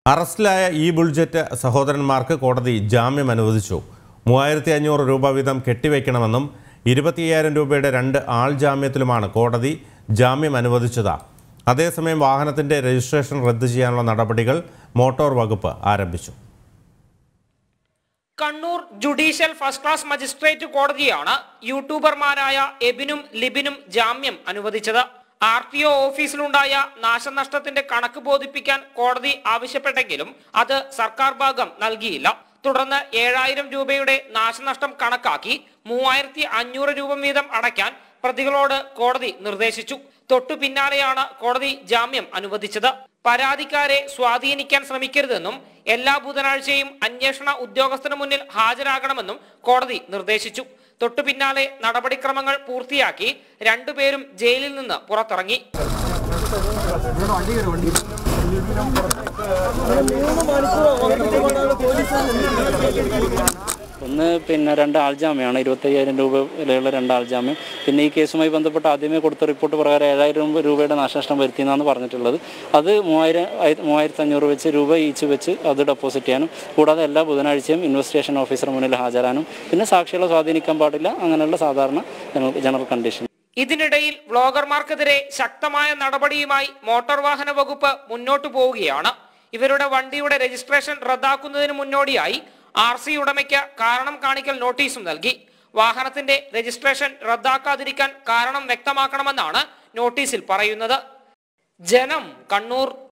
അറസ്റ്റിലായ ഈ ബുൾജെറ്റ് സഹോദരന്മാർക്ക് കോടതി ജാമ്യം അനുവദിച്ചു. 3500 രൂപ വീതം കെട്ടിവയ്ക്കണമെന്നും 25,000 രൂപയുടെ 2 ആൾ ജാമ്യത്തിലുമാണ് കോടതി ജാമ്യം അനുവദിച്ചത്. അതേസമയം വാഹനത്തിന്റെ രജിസ്ട്രേഷൻ റദ്ദു ചെയ്യാനുള്ള നടപടികൾ മോട്ടോർ വകുപ്പ് ആരംഭിച്ചു. Kannur judicial first class magistrate കോടതിയാണ് യൂട്യൂബർമാരായ എബിനും ലിബിനും ജാമ്യം അനുവദിച്ചത്. RTO ഓഫീസിലുണ്ടായ നാശനഷ്ടത്തിന്റെ കണക്ക് ബോധിപ്പിക്കാൻ കോടതി ആവശ്യപ്പെട്ടെങ്കിലും അത് സർക്കാർ ഭാഗം നൽകിയില്ല. തുടർന്ന് 7000 രൂപയുടെ നാശനഷ്ടം കണക്കാക്കി 3500 രൂപ വീതം അടയ്ക്കാൻ പ്രതികളോട് കോടതി നിർദ്ദേശിച്ചു. തൊട്ടു പിന്നാലെയാണ് കോടതി ജാമ്യം അനുവദിച്ചത്. പരാതിക്കാരെ സ്വാധീനിക്കാൻ ശ്രമിക്കരുതെന്നും എല്ലാ ബുധനാഴ്ചയും അന്വേഷണ ഉദ്യോഗസ്ഥന് മുന്നിൽ ഹാജരാകണമെന്നും കോടതി നിർദ്ദേശിച്ചു. തൊട്ടു പിന്നാലെ നടപടിക്രമങ്ങൾ പൂർത്തിയാക്കി രണ്ടുപേരും ജയിലിൽ നിന്ന് പുറത്തിറങ്ങി. ഒന്ന് 2 ആൾ ജാമ്യമാണ്, 25,000 രൂപ വിലയുള്ള 2 ആൾ ജാമ്യം. പിന്നെ ഈ കേസുമായി ബന്ധപ്പെട്ട് ആദ്യമേ കൊടുത്ത റിപ്പോർട്ട് പ്രകാരം 7,000 രൂപയുടെ നാശനഷ്ടം വരുത്തിയെന്നാണ് പറഞ്ഞിട്ടുള്ളത്. അത് 3,500 രൂപ ഈച്ച് വെച്ച് അത് ഡെപ്പോസിറ്റ് ചെയ്യാനും, കൂടാതെ എല്ലാ ബുധനാഴ്ചയും ഇൻവെസ്റ്റിഗേഷൻ ഓഫീസർ മുന്നിൽ ഹാജരാനും, പിന്നെ സാക്ഷികളെ സ്വാധീനിക്കാൻ പാടില്ല, അങ്ങനെയുള്ള സാധാരണ ജനറൽ കണ്ടീഷൻ. ഇതിനിടയിൽ വ്ളോഗർമാർക്കെതിരെ ശക്തമായ നടപടിയുമായി മോട്ടോർ വാഹന വകുപ്പ് മുന്നോട്ടു പോവുകയാണ്. ഇവരുടെ വണ്ടിയുടെ രജിസ്ട്രേഷൻ റദ്ദാക്കുന്നതിന് മുന്നോടിയായി RC ഉടമയ്ക്ക് കാരണം കാണിക്കൽ നോട്ടീസും നൽകി. വാഹനത്തിന്റെ രജിസ്ട്രേഷൻ റദ്ദാക്കാതിരിക്കാൻ കാരണം വ്യക്തമാക്കണമെന്നാണ് നോട്ടീസിൽ പറയുന്നത്. ജനം, കണ്ണൂർ.